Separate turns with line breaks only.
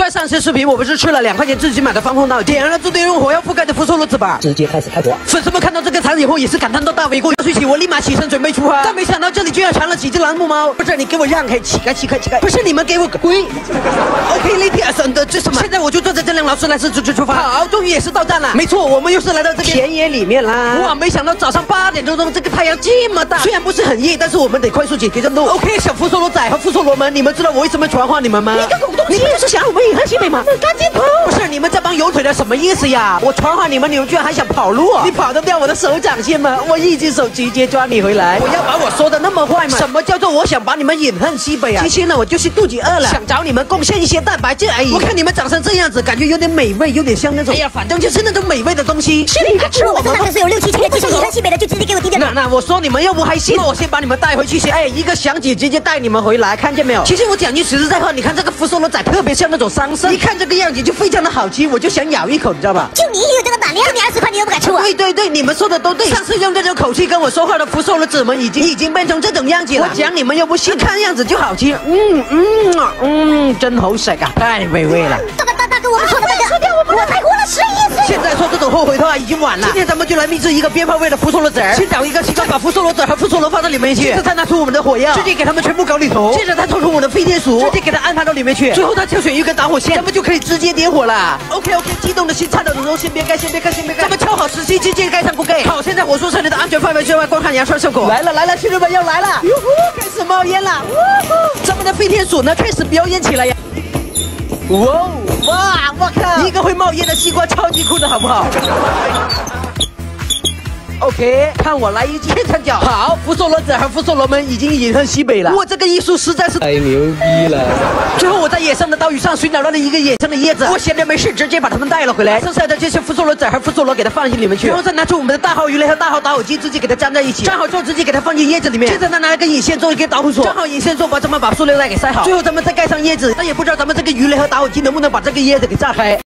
在上期视频，我不是吃了2块钱自己买的防风脑，点燃了自动用火药覆盖的福寿螺糍粑，
直接开始开火。
粉丝们看到这个场景后也是感叹到大为过。睡起，我立马起身准备出发，但没想到这里居然藏了几只蓝木猫。不是你给我让开，乞丐！不是你们给我滚 ！OK，ladies and gentlemen，现在我就坐着这辆劳斯莱斯出发。好，终于也是到站了。没错，我们又是来到这个田野里面啦。哇，没想到早上8点钟，这个太阳这么大。虽然不是很热，但是我们得快速解决任务。OK， 小福寿螺仔和福寿螺们，你们知道我为什么传话你们吗？你个狗东西！你不是想我们饮恨西北吗？赶紧跑！不是你们这帮油腿的什么意思呀？我传话你们，你们居然还想跑路？你跑得掉我的手掌心吗？我一只手直接抓你回来。我要把我说的那么坏吗？什么叫做我想把你们饮恨西北啊？其实呢，我就是肚子饿了，想找你们贡献一些蛋白质而已。我看你们长成这样子，感觉有点美味，有点像那种，哎呀，反正就是那种美味的东西。是你吃我们那可是有6、7千个，就是饮恨西北的，就直接给我低点。那我说你们又不还信？那我先把你们带回去先。哎，一个响指直接带你们回来，看见没有？其实我讲句实在话，你看这个福寿螺仔特别像那种桑葚，一看这个样子就非常的好吃，我就想咬一口，你知道吧？就你有这个胆量，你20块你又不敢吃我。对，你们说的都对。上次用这种口气跟我说话的福寿螺子们已经变成这种样子了。我讲你们又不信，看样子就好吃。真好食啊，太美味了。大哥，我们说的那个，我才活了11岁。现在说这种后悔的话已经晚了。今天咱们就来秘制一个鞭炮味的福寿螺籽儿。先找一个西瓜，把福寿螺籽和福寿螺放到里面去，接着再拿出我们的火药，直接给它们全部搞里头，接着再抽出我的飞天鼠，直接给它安排到里面去，最后再挑选一根导火线，咱们就可以直接点火了。OK， 激动的心颤抖的时候，先别盖，咱们敲好时机，直接盖上锅盖。好，现在火速撤离的安全范围之外，观看阳春效果。来了，亲人们要来了，开始冒烟了。咱们的飞天鼠呢，开始表演起来呀。哇，我靠！一个会冒烟的西瓜，超级酷的好不好？OK， 看我来一记天长脚。好，福寿螺子和福寿螺们已经饮恨西北了。哇，这个艺术实在是太牛逼了。最后我在野生的岛屿上寻找到了一个野生的椰子，我闲着没事直接把它们带了回来。剩下的这些福寿螺子和福寿螺给它放进里面去，然后再拿出我们的大号鱼雷和大号打火机，直接给它粘在一起。粘好之后直接给它放进椰子里面，接着再拿一根引线做一根导火索，粘好引线之后把塑料袋给塞好。最后咱们再盖上椰子，但也不知道咱们这个鱼雷和打火机能不能把这个椰子给炸开。